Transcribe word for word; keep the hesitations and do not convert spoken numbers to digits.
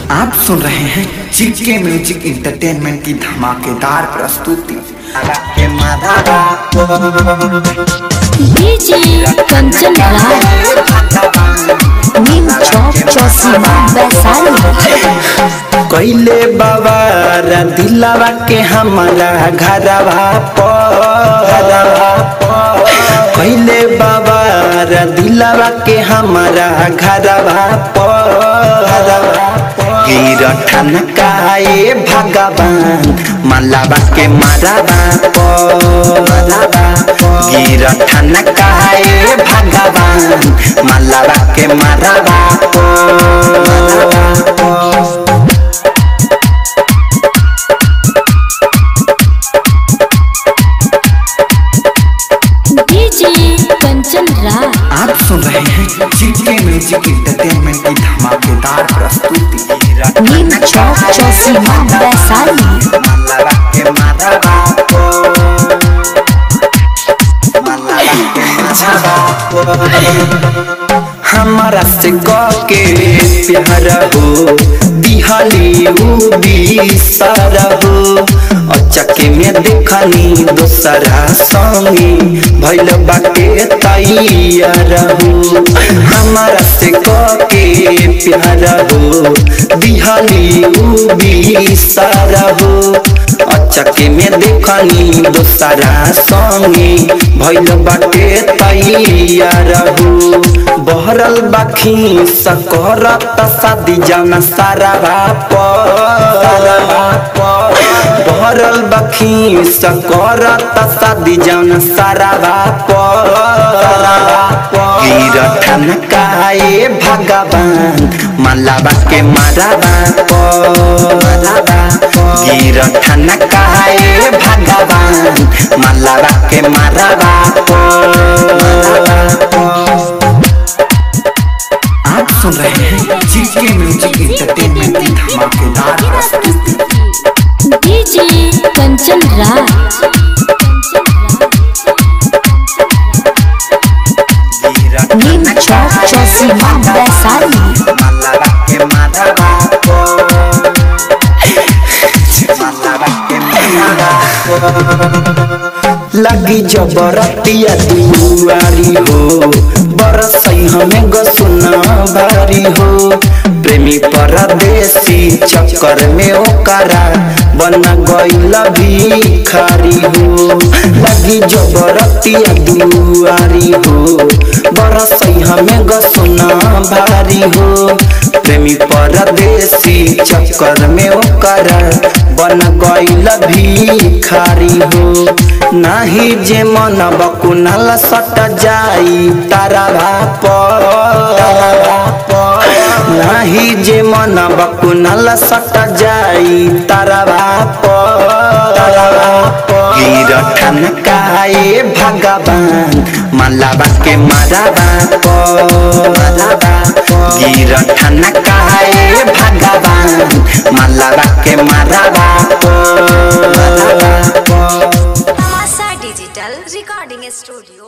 आप सुन रहे हैं जीके म्यूजिक इंटरटेनमेंट की धमाकेदार प्रस्तुति। डीजे कंचन राज नीम चौक चौसीमा वैशाली। कैले बाबा दिलावा के हमारा घरवा कैले बाबा दिलावा के हमारा घरवा गिरठन काए भगवान मलाबा के माराबा गिरठन काए भगवान मलाबा के माराबा आप सुन रहे हैं जीके म्यूजिक इंटरटेनमेंट की धमाकेदार प्रस्तुति। नीम चौक चौसीमा वैशाली। हमारा से के प्यार हो दिहाली बिसर हो अचके में देखनी दोसरा संगी भैल बाके तैयार हो। हमारा से के प्यार हो दिहाली बिसर हो अचके में देखनी दोसरा संगी भैल बाके तैयार हो। बहरल बाखी सकरत शादी जाना सारा बहरल बाखी सकरत शादी जाना सारा गिरठन काए भगवान मलाबा के माराबा गिरठन काए भगवान मलाबा के माराबा। आप सुन रहे हैं जीके म्यूजिक इंटरटेनमेंट की धमाकेदार प्रस्तुति। डीजे कंचन राज नीम चौक चौसीमा वैशाली। लगी जबरतिया दुआरी हो बरसई हमें गसुना भारी हो प्रेमी परदेसी चक्कर में ओकरा बन गईल भिखारी हो। लगी जबरतिया दुआरी हो बरसई हमें गसुना भारी हो प्रेमी परदेसी चक्कर में ओकरा बन गईल भिखारी हो। नाही जे मन बकुनल सट जाई तारा भाप नाही जे मन बकुनल सट जाई तारा भाप गिरठन काए भगवान मलाबा के माराबा गिरठन काए भगवान मलाबा के माराबा। Digital recording studio.